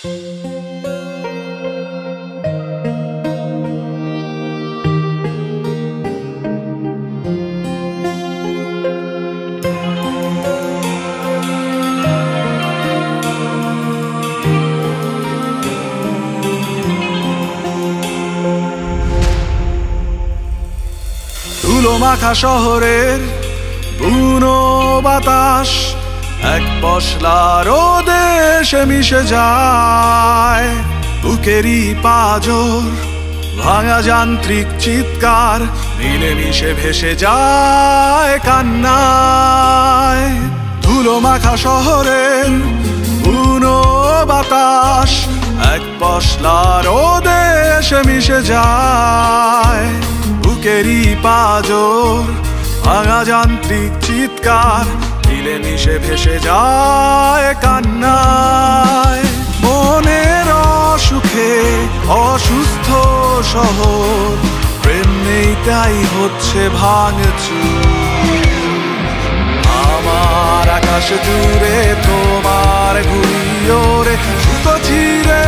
ধুলো মাখা শহরের বুনো বাতাস এক পশলা রোদে এসে মিশে যায়। বুকেরই পাঁজর ভাঙা যান্ত্রিক চিৎকার মিলেমিশে ভেসে যায় কান্নায়। ধুলো মাখা শহরের বুনো বাতাস এক পশলা রোদে এসে মিশে যায়। বুকেরই পাঁজর ভাঙা যান্ত্রিক চিৎকার মিলেমিশে ভেসে যায় কান্নায়। মনের অসুখে অসুস্থ শহর, প্রেম নেই তাই হচ্ছে ভাঙচুর। আমার আকাশ জুড়ে তোমার ঘুড়িও রে, সুতো চিরে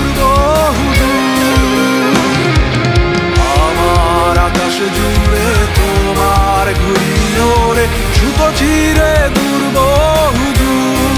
আকাশ জুড়ে তোমার ঘুড়িও রে, সুতো চিরে দূর বহুদূর।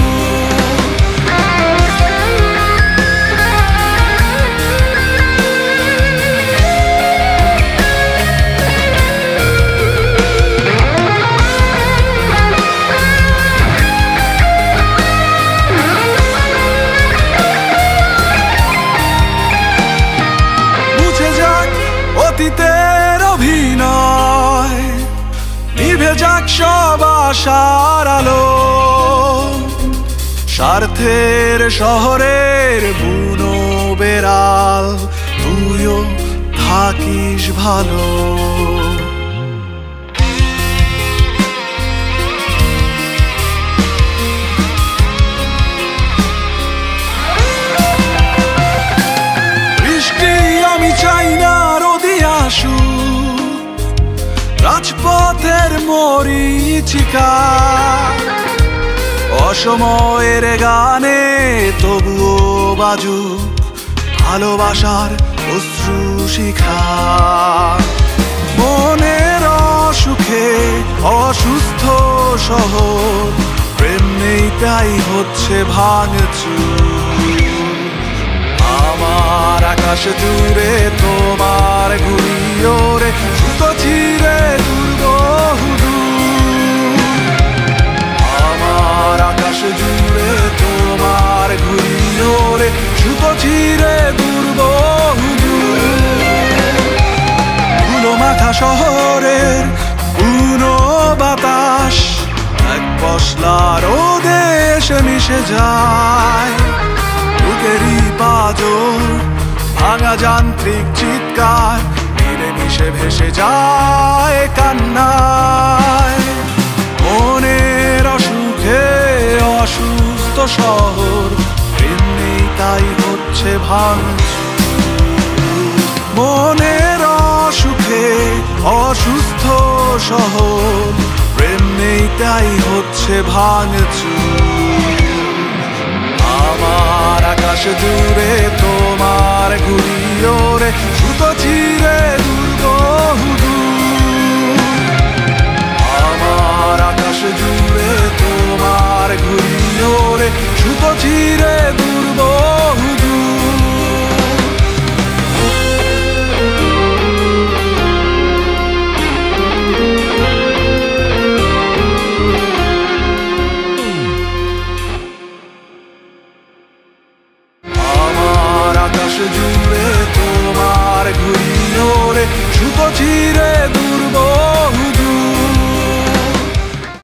মুছে যাক অতীতের অভিনয়, নিভে যাক সব আশার আলো। স্বার্থের শহরের বুনো বেড়াল, তুইও থাকিস ভালো। বৃষ্টি আমি চাই না রোদে আসুক, রাজপথের মরীচিকা অসময়ের গানে তবুও বাজুক ভালোবাসার অশ্রু শিখা। মনের অসুখে অসুস্থ শহর, প্রেম নেই তাই হচ্ছে ভাঙচুর। আমার আকাশ জুড়ে তোমার ঘুড়িও রে, সুতো চিরে দূর বহুদূর। আমার আকাশ জুড়ে তোমার ঘুড়িও রে, সুতো চিরে দূর বহুদূর। ধুলো মাখা শহরের বুনো বাতাস এক পশলা রোদে এসে মিশে যায়। বুকেরই পাঁজর ভাঙা যান্ত্রিক চিৎকার মিলেমিশে ভেসে যায় কান্নায়। মনের অসুখে অসুস্থ শহর, প্রেম নেই তাই হচ্ছে ভাঙচুর। মনের অসুখে অসুস্থ শহর, প্রেম নেই তাই হচ্ছে ভাঙচুর। আমার আকাশ জুড়ে তোমার ঘুড়িও রে, সুতো চিরে দূর বহুদূর। আমার আকাশ জুড়ে তোমার ঘুড়িও রে, সুতো চিরে দূর বহুদূর। জুড়ে তোমার ঘুড়িও রে, সুতো চিরে দূর